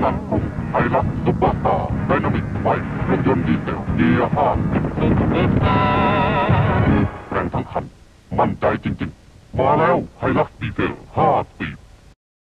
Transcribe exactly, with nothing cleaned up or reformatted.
นันไฮลักซ์ซุปเปอร์สตาร์ไดนามิกไฟเครื่องยนต์ดีเซลเกียร์ห้าแรงทั้งคันมั่นใจจริงๆมาแล้วไฮลักซ์ดีเซลห้าสิบ